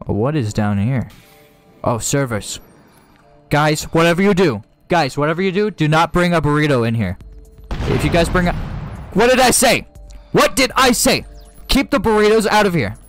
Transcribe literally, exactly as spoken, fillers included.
What is down here? Oh, servers. Guys, whatever you do. Guys, whatever you do, do not bring a burrito in here. If you guys bring a... What did I say? What did I say? Keep the burritos out of here.